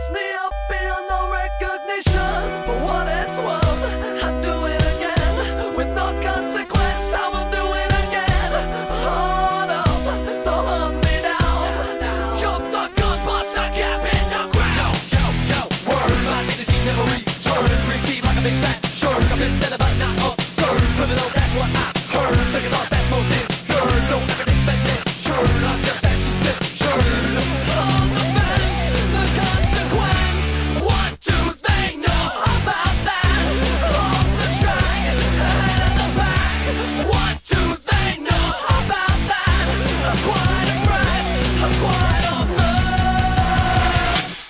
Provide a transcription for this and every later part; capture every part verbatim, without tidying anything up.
mess me up beyond no recognition. For what it's worth, I'd do it again. With no consequence, I will do it again. Hard up, so hunt me down. Jump the gun, bust a gap in the ground. Yo, yo, yo, word, my dignity never return. Receive like a big fat shirt. I've been said about not absurd. Criminal, that's what I've heard. Thinking thoughts, that's most inferred. Don't ever expect it, sure, I'm just that stupid, sure. On the fence, the consequence. What do they know about that? On the track, ahead of the back. What do they know about that? I'm quite impressed, I'm quite amazed.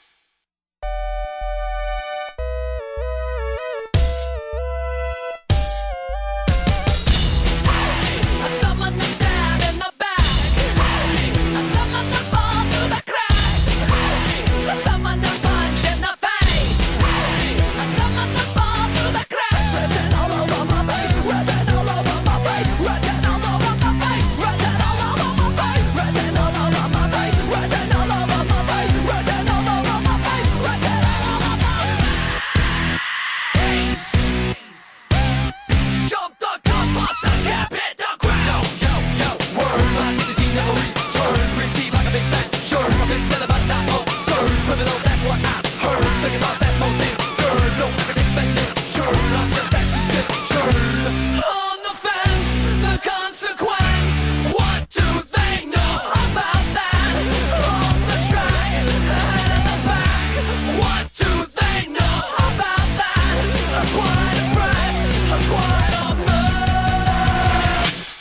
I summon the stab in the back. I summon the fall through the cracks. I summon the punch in the face. I summon the fall through the cracks. Written all over my face. Written all over my face. Written all over my face. Written all over my face. Written all over my face. Written all over my face. Written all over my face. Written all over my face. Jump the gun, bust a gap in the ground. Yo, yo, word, my dignity never return. Receive like a big fat shirt. I've been said about that absurd. Criminal, that's what I've heard. Thinking thoughts, that's most inferred. Don't ever expect it, sure, I'm just that stupid, sure. On the fence, the consequence. What do they know about that? On the track, ahead of the back. What do they know about that? I'm quite impressed, I'm quite amazed.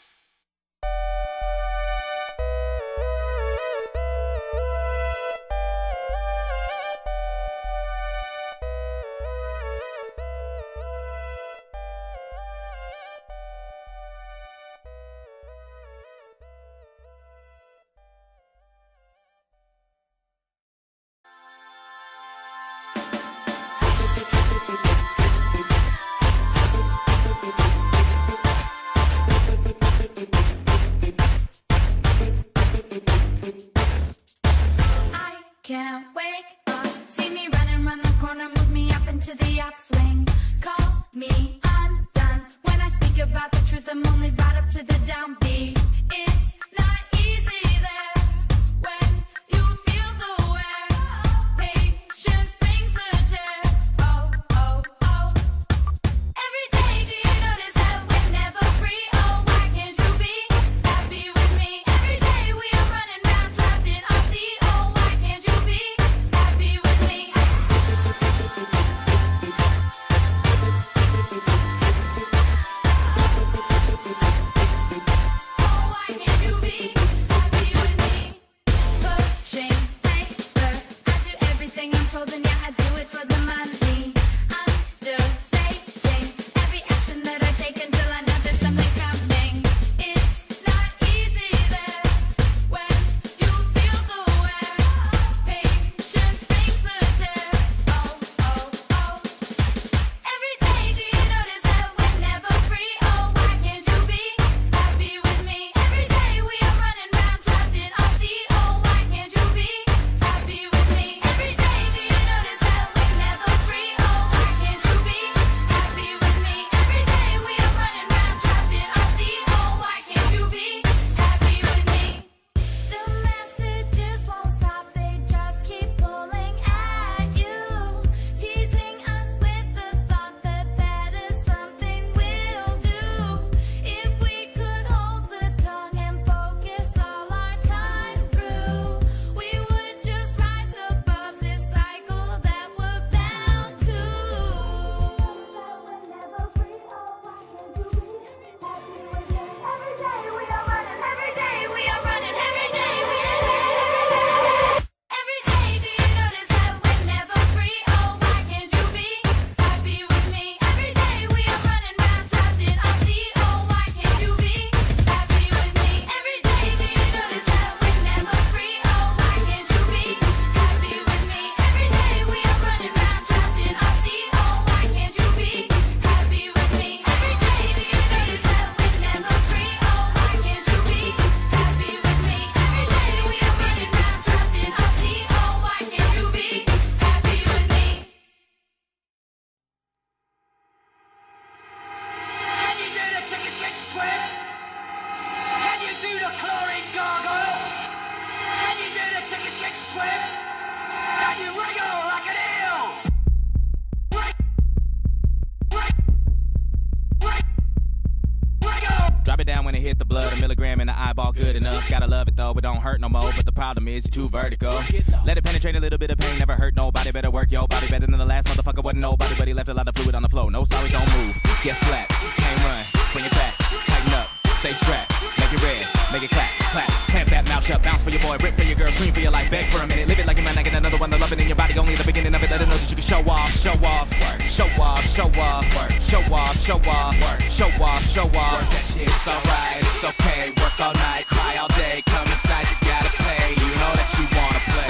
I can't wake up. See me running round the corner, move me up into the upswing. Call me undone. When I speak about the truth, I'm only brought up to the downbeat. It's not easy there when you feel the wear. Patience brings the chair. Oh, oh, oh. Every day, do you notice that we're never free? Oh, why can't you be happy with me? Every day we are running round trapped in our sea. Oh, why can't you be happy with me? Oh, why can't you hit the blood, a milligram in the eyeball, good enough. Gotta love it though, it don't hurt no more. But the problem is you're too vertical. Let it penetrate a little bit of pain, never hurt nobody. Better work your body better than the last motherfucker wasn't nobody, but he left a lot of fluid on the floor. No sorry, don't move. Get slapped, can't run, bring it back, tighten up, stay strapped, make it red, make it clap, clap. Clamp that mouth shut, bounce for your boy, rip for your girl, scream for your life, beg for a minute, live it like a man, I get another one to love it in your body, only the beginning of it, let it know that you can show off, show off, work, show off, show off, work, show off, show off, work, show off, show off, work that shit. It's alright, it's okay, work all night, cry all day, come inside, you gotta pay, you know that you wanna play.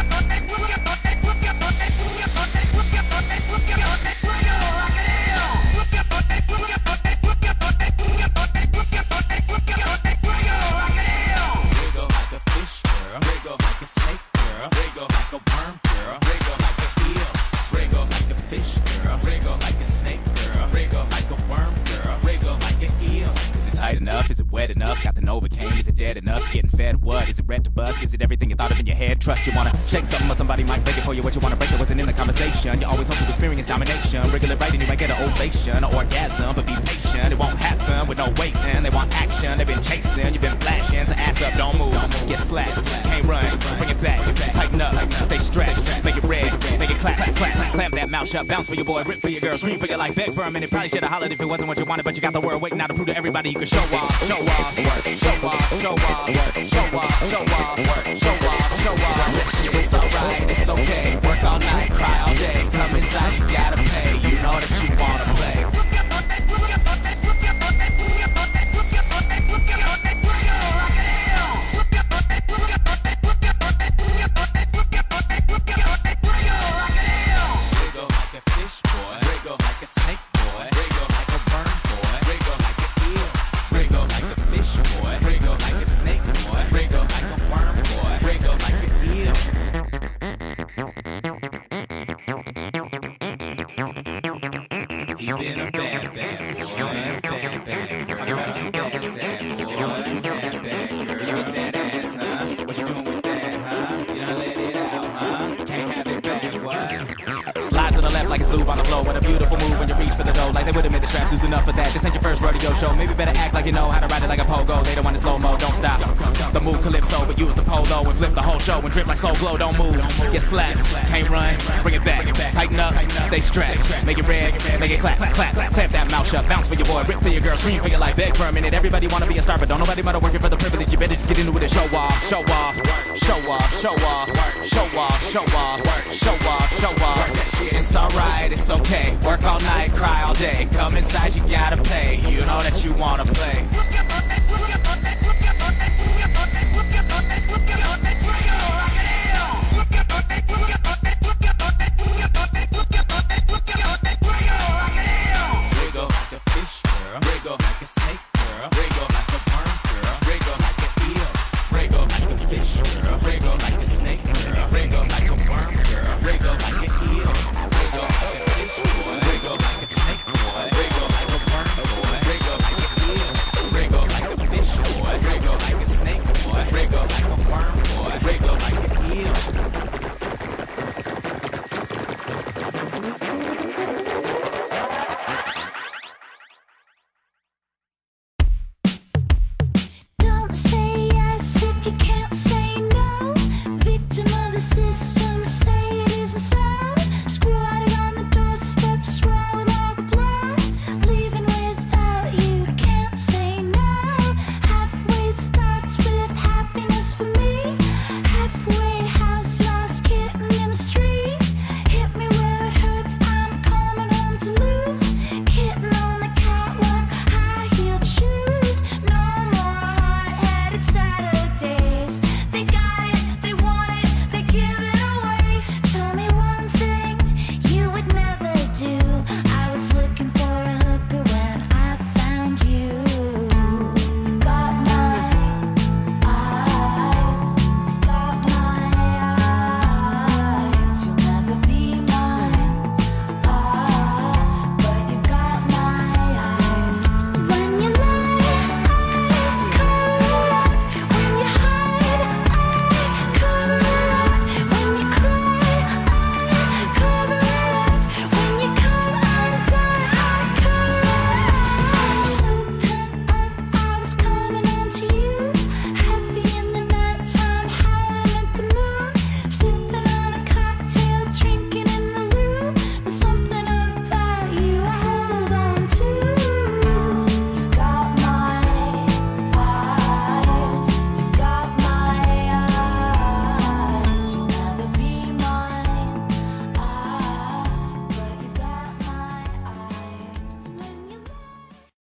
Enough? Is it wet enough? Got the Novocaine? Is it dead enough? Getting fed what? Is it red to bust? Is it everything you thought of in your head? Trust you wanna shake something or somebody might break it for you. What you wanna break that wasn't in the conversation. You always hope to experience domination. Wriggle it right and you might get an ovation, an orgasm, but be patient. It won't happen with no waiting. They want action. They've been chasing. You've been flashing. So ass up, don't move. Get slapped. Can't run. Bring it back. Tighten up. Stay stretched. Make it red. Make it clap. Clap. Clap. Clamp that mouth shut. Bounce for your boy. Rip for your girl. Scream for your life. Beg for a minute. Probably should have hollered if it wasn't what you wanted, but you got the world waiting now to prove to everybody you can show off. Show off, work, show off, show off, work, show off, show off, work, show off, show off. It's alright, it's okay. Work all night, cry all day. Come inside, you gotta pay. You know that you wanna play. Wiggle like a fish boy, wiggle like a snake boy, wiggle like a worm boy, wiggle like an eel. Wriggle like a fish boy, wriggle like a snake boy, wriggle like a worm boy, wriggle like an eel. He been a bad, bad boy, bad, bad, bad girl. Talk about you bad, sad boy, bad, bad girl. You get that ass, huh? What you doing with that, huh? You done let it out, huh? Can't have it back, what? Slide to the left like it's lube on the floor. What a beautiful move when you reach for the dough. Like they would've made the straps loose enough for that. This ain't your first rodeo show. Maybe better act like you know how to ride it like a pogo. They don't want it slow-mo, don't stop. The move calypso, but use the polo and flip the whole show and drip like Soul Glow. Don't move, get slapped, can't run, bring it back, tighten up, stay strapped, make it red, make it clap, clap, clap, clamp that mouth shut, bounce for your boy, rip for your girl, scream for your life, beg for a minute. Everybody wanna be a star, but don't nobody matter working for the privilege. You better just get into it and show off, show off, show off, show off, show off, show off, show off, show off. It's alright, it's okay. Work all night, cry all day. Come inside, you gotta pay. You know that you wanna play.